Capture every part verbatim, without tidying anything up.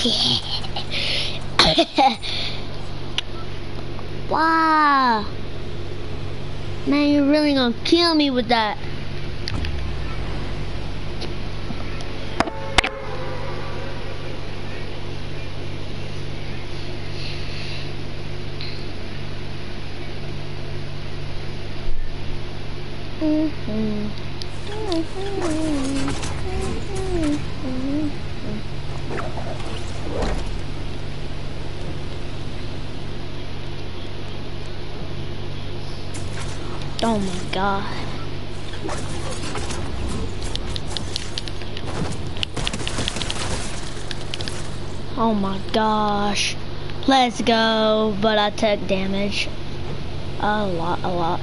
Wow. Man, you're really gonna kill me with that. Mm-hmm. Oh my god. Oh my gosh. Let's go, but I took damage. A lot, a lot.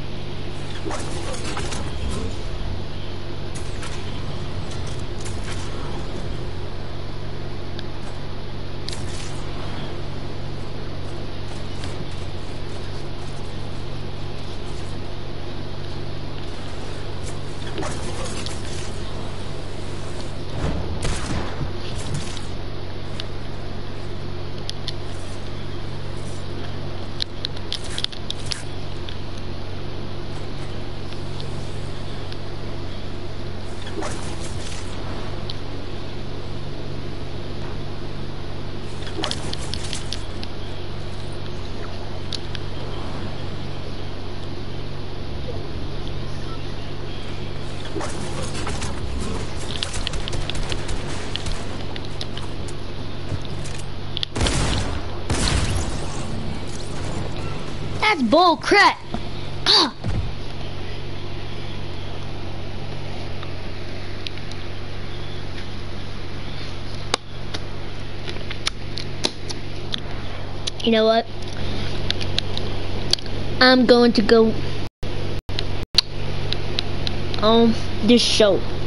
That's bull crap. Ah. You know what? I'm going to go on this show.